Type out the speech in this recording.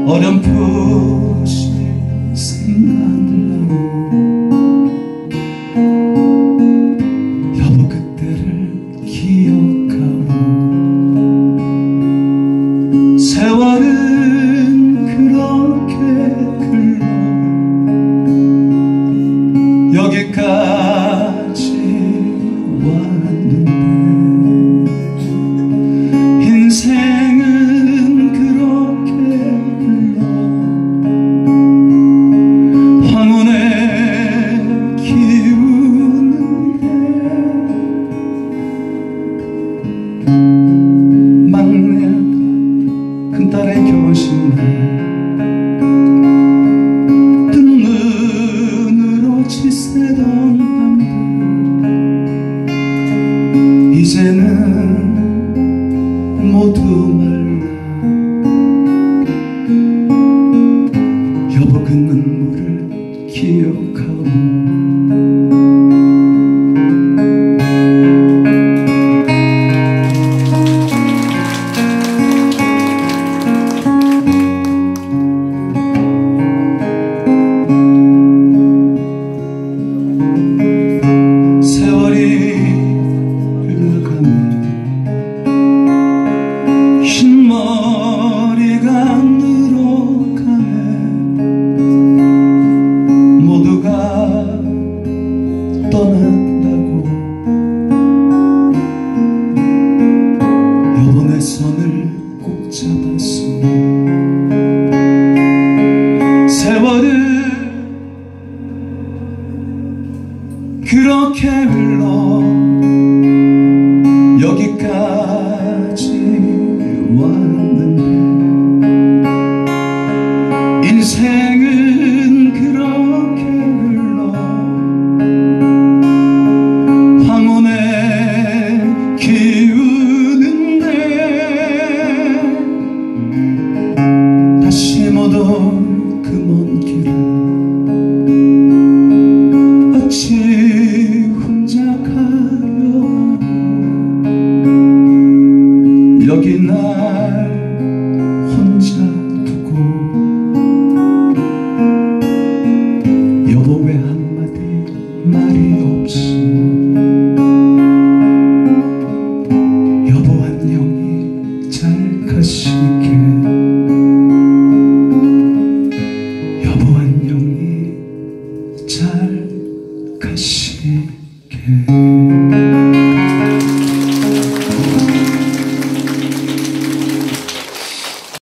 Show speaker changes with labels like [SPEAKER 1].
[SPEAKER 1] 어렴풋이 생각나고 여보 그때를 기억하고 세월은 그렇게 흘러 여기까지 왔는데 인생은 그렇게 흘러 황혼에 기우는데 막내가 큰딸의 결혼식날 뜬 눈으로 지새던 밤들 이제는 모두 말라 여보 그 눈물을 기억하고 세월이 흘러가면 흰머리가 늘어가네 모두가 떠난다고 여보 내 손을 꼭 잡았어